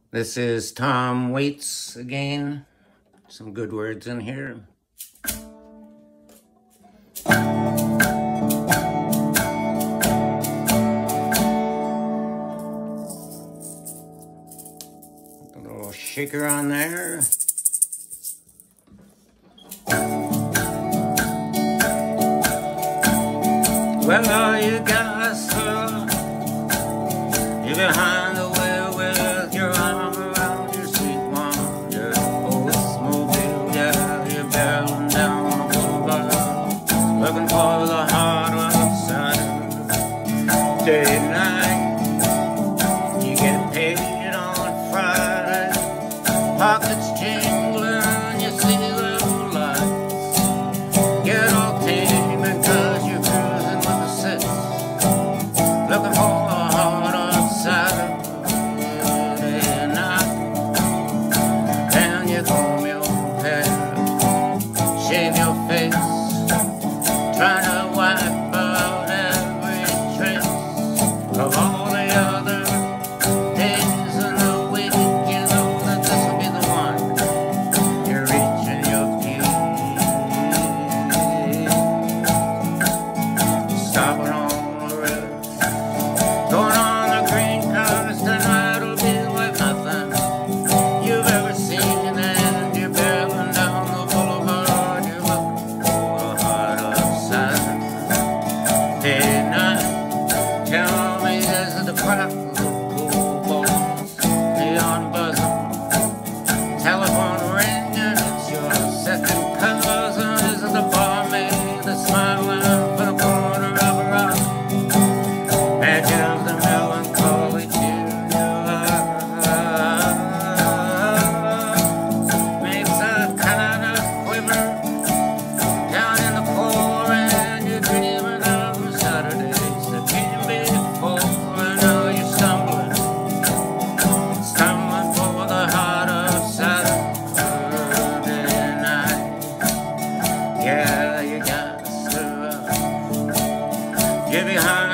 This is Tom Waits again. Some good words in here. A little shaker on there. Well, all you guys, you're behind the wheel with your arm around your sweet one. Your Oldsmobile, yeah, you're barreling down the boulevard, looking for the hard rock side. Day and night, you get paid on Friday, pockets jingling, you see little lights. Get all teaming 'cause you're cruising with the six, looking for the hard rock side. Day and night, and you comb your hair, shave your face, trying to wipe out every trace of all the other days in the week. You know that this will be the one. You're reaching your peak, stopping on the road, going on the green cars. Tonight will be like nothing you've ever seen, and you're barreling down the boulevard. You're looking for the heart upside. Day and night, tell me, is it the crack of the pool balls, neon buzzing, telephone ringing? It's your second cousin. Is it the barmaid that's smiling for the corner of her eye? Edge of the melancholy tune you makes a kind of quiver down in the core, and you're dreaming of the Saturdays that came before. And now you're stumbling for the heart of Saturday night. Yeah, you got to get behind